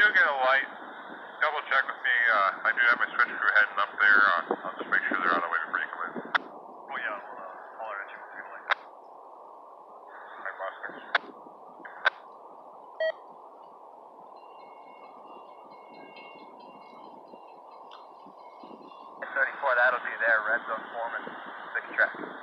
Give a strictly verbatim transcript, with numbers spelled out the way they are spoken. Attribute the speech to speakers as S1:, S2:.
S1: do get a light, double check with me. Uh, I do have my switch crew heading up there. Uh, I'll just make sure they're on the way before you come in.
S2: Oh yeah, we'll uh, holler at you once we get a light.
S1: Alright, boss, thanks.
S3: thirty-four, that'll be there, red zone foreman, six track.